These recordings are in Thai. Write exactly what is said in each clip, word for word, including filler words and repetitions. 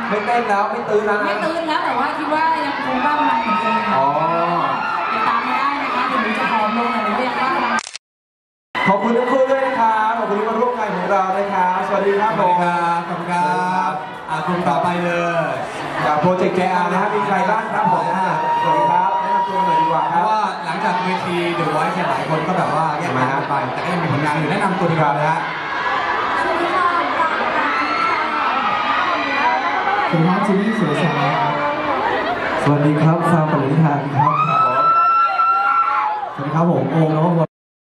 ไม่เต้นแล้วไม่ตื่นแล้วไม่ตื่นแล้วแต่ว่าคิดว่ายังคงบ้าพลังเหมือนเดิมค่ะติดตามไม่ได้นะคะเดี๋ยวนี้จะพร้อมลงหรือยังบ้าพลังขอบคุณทุกคนด้วยนะครับขอบคุณที่มาร่วมงานของเรานะครับสวัสดีครับผมครับขอบคุณครับอ่ากลุ่มต่อไปเลยจากโปรเจกต์ เจ อาร์ นะครับมีใครบ้างครับผมสวัสดีครับแนะนำตัวหน่อยดีกว่าครับเพราะว่าหลังจากเวที The Voice หลายคนก็แบบว่าแยกย้ายกันไปแต่ก็ยังมีผลงานอยู่แนะนำตัวดีกว่าเลยฮะสวัสดีค่ะฟางปาทิค่ะสวัสดีครับจิมมี่สุรชัยสวัสดีครับฟางปริธานครับสวัสดีครับผมโอมนวพล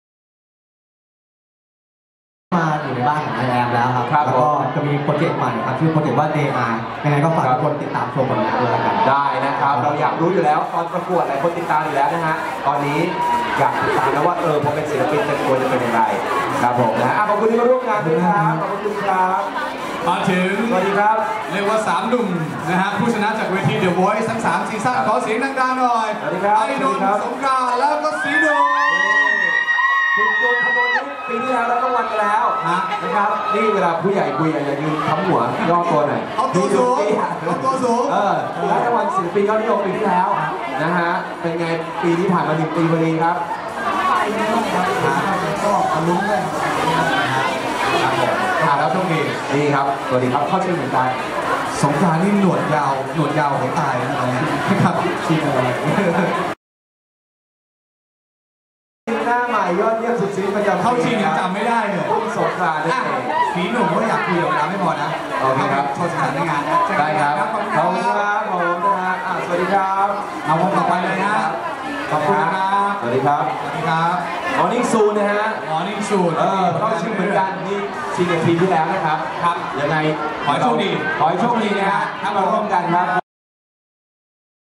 มาอยู่ในบ้านของไอแอมแล้วครับแล้วก็จะมีโปรเจกต์ใหม่ครับชื่อโปรเจกต์ว่า เดย์ อาร์ ยังไงก็ฝากทุกคนติดตามชมผลงานด้วยกันได้นะครับเราอยากรู้อยู่แล้วตอนประกวดหลายคนติดตามอยู่แล้วนะฮะตอนนี้อยากติดตามแล้วว่าเออพอเป็นศิลปินจะควรจะเป็นยังไงครับผมนะขอบคุณที่มาร่วมงานด้วยครับขอบคุณครับมาถึงสวัสดีครับเรียกว่าสามหนุ่มนะฮะผู้ชนะจากเวที The Voice ทั้งสามซีซั่นขอเสียงดังๆหน่อยสวัสดีครับไอ้นนท์สงกรานต์แล้วก็สีโดคุณโดนขโมยนี่ปีที่แล้วแล้วรางวัลกันแล้วนะครับนี่เวลาผู้ใหญ่คุยอย่ายืนค้ำหัวย่อตัวหน่อยเอาตัวสูงเอาตัวสูงเออแล้วรางวัลศิลปินยอดนิยมปีที่แล้วนะฮะเป็นไงปีที่ผ่านมาหนึ่งปีพอดีครับก็อลุ้นเลยครับผมอ่าแล้วช่วงนี้ดีครับสวัสดีครับเข้าชื่อเหมือนกันสงกรานต์นี่หนวดยาวหนวดยาวของตายนะอะไรนะครับชิมอะไรหน้าใหม่ยอดเยี่ยมสุดซีประจำเข้าชิงยังจำไม่ได้เลยพุ่งสงกรานต์ได้สีหนุ่มก็อยากคุยกับเวลาไม่พอนะโอเคครับโชว์สถานงานนะได้ครับขอบคุณครับผมนะฮะสวัสดีครับเอาคนต่อไปเลยนะขอบคุณครับสวัสดีครับสวัสดีครับมอร์นิ่งซูนนะฮะมอร์นิ่งซูนเออเข้าชื่อเหมือนกันนี่ชิงกับทีมที่แล้วนะครับครับยังไงขอให้โชคดีขอให้โชคดีนะฮะถ้ามาร่วมกันครับ